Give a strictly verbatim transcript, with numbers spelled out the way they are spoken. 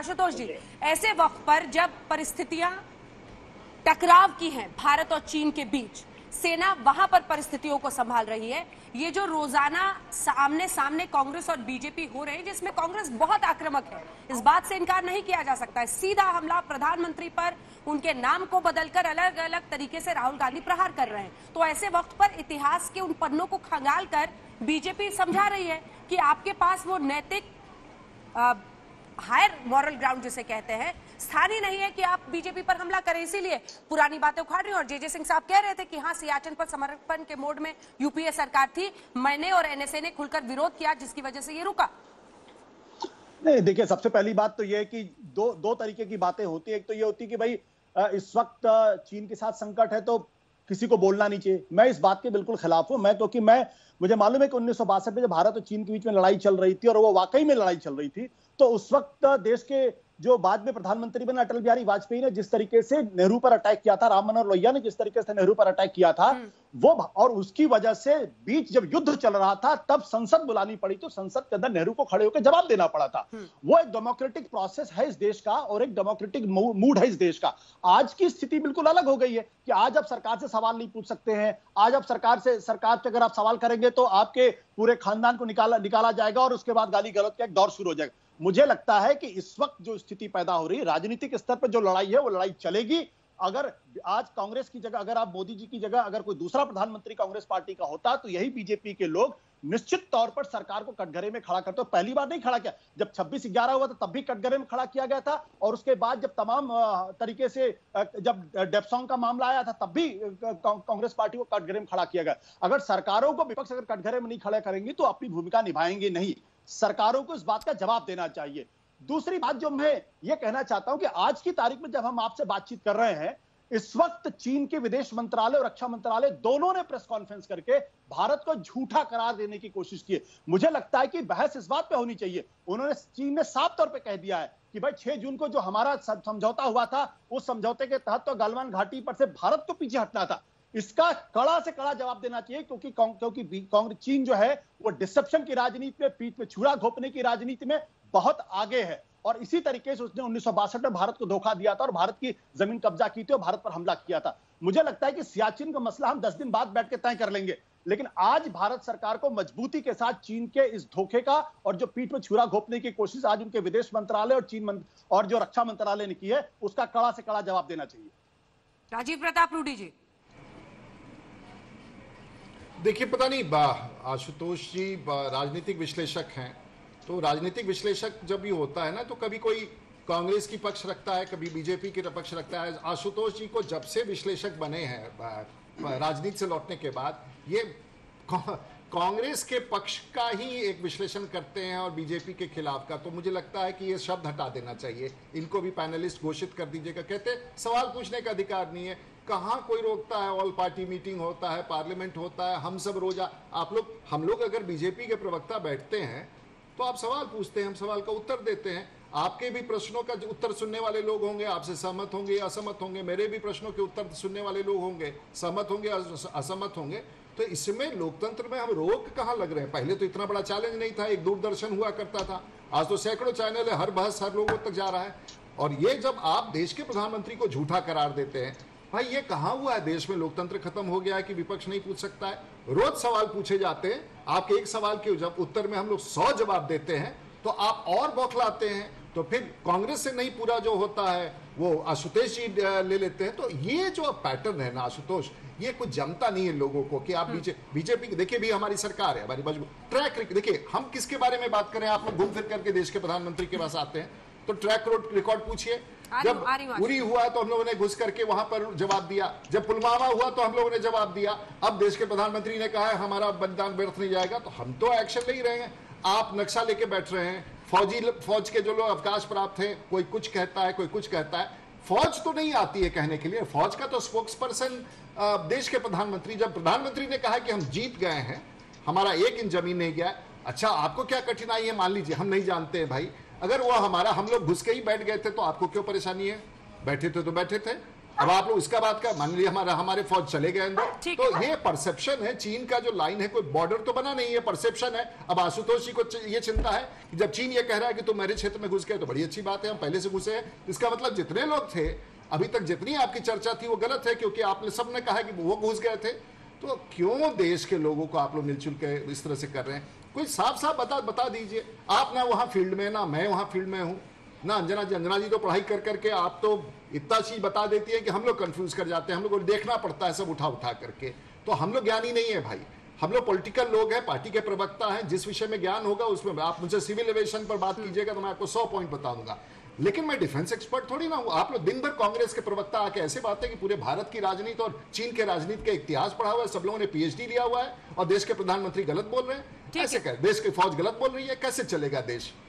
आशुतोष जी, ऐसे वक्त पर जब परिस्थितियां टकराव की हैं भारत और चीन के बीच, सेना वहां पर परिस्थितियों को संभाल रही है। ये जो रोजाना सामने सामने कांग्रेस और बीजेपी हो रहे हैं, जिसमें कांग्रेस बहुत आक्रामक है, इस बात से इनकार नहीं किया जा सकता है। सीधा हमला प्रधानमंत्री पर, उनके नाम को बदलकर अलग अलग तरीके से राहुल गांधी प्रहार कर रहे हैं। तो ऐसे वक्त पर इतिहास के उन पन्नों को खंगाल कर बीजेपी समझा रही है कि आपके पास वो नैतिक हायर मॉरल ग्राउंड जिसे कहते हैं स्थानीय नहीं है कि आप बीजेपी पर हमला करें, इसीलिए पुरानी बातें उखाड़ रही हैं। और जे जे सिंह साहब कह रहे थे कि हाँ, सियाचिन पर समर्पण के मोड में यूपीए सरकार थी, मैंने और एनएसए ने खुलकर विरोध किया, जिसकी वजह से ये रुका। नहीं, देखिए, सबसे पहली बात तो ये है कि दो दो तरीके की बातें होती है। एक तो ये होती है कि भाई इस वक्त चीन के साथ संकट है तो किसी को बोलना नहीं चाहिए। मैं इस बात के बिल्कुल खिलाफ हूं। मैं क्योंकि मैं मुझे मालूम है कि उन्नीस सौ बासठ में जब भारत और चीन के बीच में लड़ाई चल रही थी और वो वाकई में लड़ाई चल रही थी, तो उस वक्त देश के जो बाद में प्रधानमंत्री बने अटल बिहारी वाजपेयी ने जिस तरीके से नेहरू पर अटैक किया था, राम मनोहर लोहिया ने जिस तरीके से नेहरू पर अटैक किया था, वो और उसकी वजह से बीच जब युद्ध चल रहा था तब संसद बुलानी पड़ी, तो संसद के अंदर नेहरू को खड़े होकर जवाब देना पड़ा था। वो एक डेमोक्रेटिक प्रोसेस है इस देश का और एक डेमोक्रेटिक मूड है इस देश का। आज की स्थिति बिल्कुल अलग हो गई है कि आज आप सरकार से सवाल नहीं पूछ सकते हैं। आज आप सरकार से सरकार से अगर आप सवाल करेंगे तो आपके पूरे खानदान को निकाला निकाला जाएगा और उसके बाद गाली गलौज का एक दौर शुरू हो जाएगा। मुझे लगता है कि इस वक्त जो स्थिति पैदा हो रही है, राजनीतिक स्तर पर जो लड़ाई है वो लड़ाई चलेगी। अगर आज कांग्रेस की जगह, अगर आप मोदी जी की जगह अगर कोई दूसरा प्रधानमंत्री कांग्रेस पार्टी का होता, तो यही बीजेपी के लोग निश्चित तौर पर सरकार को कटघरे में खड़ा करते। पहली बार नहीं खड़ा किया, जब छब्बीस ग्यारह हुआ था तब भी कटघरे में खड़ा किया गया था, और उसके बाद जब तमाम तरीके से जब डेप्सोंग का मामला आया था तब भी कांग्रेस पार्टी को कटघरे में खड़ा किया गया। अगर सरकारों को विपक्ष अगर कटघरे में नहीं खड़े करेंगी तो अपनी भूमिका निभाएंगे नहीं। सरकारों को इस बात का जवाब देना चाहिए। दूसरी बात जो मैं ये कहना चाहता हूं कि आज की तारीख में जब हम आपसे बातचीत कर रहे हैं, इस वक्त चीन के विदेश मंत्रालय और रक्षा मंत्रालय दोनों ने प्रेस कॉन्फ्रेंस करके भारत को झूठा करार देने की कोशिश की है। मुझे लगता है कि बहस इस बात पे होनी चाहिए। उन्होंने, चीन ने साफ तौर पे कह दिया है कि भाई छह जून को जो हमारा समझौता हुआ था, उस समझौते के तहत तो गलवान घाटी पर से भारत को पीछे हटना था। इसका कड़ा से कड़ा जवाब देना चाहिए, क्योंकि क्योंकि कांग्रेस चीन जो है वो डिसेप्शन की राजनीति में, पीठ पे छुरा घोंपने की राजनीति में बहुत आगे है। और इसी तरीके से उसने उन्नीस सौ बासठ में भारत को धोखा दिया था और भारत की जमीन कब्जा की थी और भारत पर हमला किया था। मुझे लगता है कि सियाचिन का मसला हम दस दिन बाद बैठ के तय कर लेंगे, लेकिन आज भारत सरकार को मजबूती के साथ चीन के इस धोखे का और जो पीठ में छुरा घोंपने की कोशिश आज उनके विदेश मंत्रालय और चीन मंत, और जो रक्षा मंत्रालय ने की है, उसका कड़ा से कड़ा जवाब देना चाहिए। राजीव प्रताप रूडी जी, देखिए, पता नहीं, आशुतोष जी राजनीतिक विश्लेषक हैं, तो राजनीतिक विश्लेषक जब भी होता है ना, तो कभी कोई कांग्रेस की पक्ष रखता है, कभी बीजेपी की पक्ष रखता है। आशुतोष जी को जब से विश्लेषक बने हैं राजनीति से लौटने के बाद, ये कांग्रेस के पक्ष का ही एक विश्लेषण करते हैं और बीजेपी के खिलाफ का। तो मुझे लगता है कि ये शब्द हटा देना चाहिए, इनको भी पैनलिस्ट घोषित कर दीजिएगा। कहते सवाल पूछने का अधिकार नहीं है, कहाँ कोई रोकता है? ऑल पार्टी मीटिंग होता है, पार्लियामेंट होता है, हम सब रोजा आप लोग हम लोग अगर बीजेपी के प्रवक्ता बैठते हैं तो आप सवाल पूछते हैं, हम सवाल का उत्तर देते हैं। आपके भी प्रश्नों का उत्तर सुनने वाले लोग होंगे, आपसे सहमत होंगे या असहमत होंगे। मेरे भी प्रश्नों के उत्तर सुनने वाले लोग होंगे, सहमत होंगे असहमत होंगे। तो इसमें लोकतंत्र में हम रोक कहाँ लग रहे हैं? पहले तो इतना बड़ा चैलेंज नहीं था, एक दूरदर्शन हुआ करता था, आज तो सैकड़ों चैनल है, हर बहस हर लोगों तक जा रहा है। और ये जब आप देश के प्रधानमंत्री को झूठा करार देते हैं, भाई ये कहाँ हुआ है? देश में लोकतंत्र खत्म हो गया है कि विपक्ष नहीं पूछ सकता है? रोज सवाल पूछे जाते हैं, आपके एक सवाल के जब उत्तर में हम लोग सौ जवाब देते हैं तो आप और बौखलाते हैं। तो फिर कांग्रेस से नहीं पूरा जो होता है वो आशुतोष जी ले लेते हैं। तो ये जो पैटर्न है ना आशुतोष, ये कुछ जमता नहीं है लोगों को कि आप बीजे बीजेपी की देखिए, भी हमारी सरकार है, हमारी मजबूत ट्रैक। देखिए, हम किसके बारे में बात करें? आप लोग घूम फिर करके देश के प्रधानमंत्री के पास आते हैं तो ट्रैक रिकॉर्ड पूछिए। जब उरी हुआ तो हम लोगों ने घुस करके वहां पर जवाब दिया, जब पुलवामा हुआ तो हम लोगों ने जवाब दिया। अब देश के प्रधानमंत्री ने कहा है हमारा बलिदान व्यर्थ नहीं जाएगा, तो हम तो एक्शन ले ही रहे हैं। आप नक्शा लेके बैठ रहे हैं। फौजी फौज के जो लोग अवकाश प्राप्त हैं, कोई कुछ कहता है, कोई कुछ कहता है। फौज तो नहीं आती है कहने के लिए, फौज का तो स्पोक्स पर्सन देश के प्रधानमंत्री। जब प्रधानमंत्री ने कहा कि हम जीत गए हैं, हमारा एक इंच जमीन नहीं गया, अच्छा आपको क्या कठिनाई है? मान लीजिए हम नहीं जानते हैं भाई, अगर वो हमारा हम लोग घुस के ही बैठ गए थे तो आपको क्यों परेशानी है? बैठे थे तो बैठे थे, अब आप लोग इसका बात का मान लीजिए हमारा हमारे फौज चले गए अंदर, ठीक तो है। ये परसेप्शन है। चीन का जो लाइन है, कोई बॉर्डर तो बना नहीं है, परसेप्शन है। अब आशुतोष जी को च- ये चिंता है कि जब चीन ये कह रहा है कि तुम मेरे क्षेत्र में घुस गए तो बड़ी अच्छी बात है, हम पहले से घुसे हैं। इसका मतलब जितने लोग थे अभी तक, जितनी आपकी चर्चा थी वो गलत है, क्योंकि आपने सबने कहा कि वो घुस गए थे। तो क्यों देश के लोगों को आप लोग मिलजुल के इस तरह से कर रहे हैं? कोई साफ साफ बता बता दीजिए। आप ना वहां फील्ड में, ना मैं वहां फील्ड में हूं, ना अंजना जी। अंजना जी तो पढ़ाई कर करके आप तो इतना चीज बता देती है कि हम लोग कंफ्यूज कर जाते हैं, हम लोग को देखना पड़ता है सब उठा उठा करके। तो हम लोग ज्ञानी नहीं है भाई, हम लोग पॉलिटिकल लोग हैं, पार्टी के प्रवक्ता हैं। जिस विषय में ज्ञान होगा उसमें आप मुझे सिविल एविएशन पर बात कीजिएगा तो मैं आपको सौ पॉइंट बता दूंगा, लेकिन मैं डिफेंस एक्सपर्ट थोड़ी ना हूं। आप लोग दिन भर कांग्रेस के प्रवक्ता आके ऐसे बातें कि पूरे भारत की राजनीति और चीन के राजनीति का इतिहास पढ़ा हुआ है, सब लोगों ने पीएचडी लिया हुआ है, और देश के प्रधानमंत्री गलत बोल रहे हैं। ऐसे कर देश की फौज गलत बोल रही है, कैसे चलेगा देश?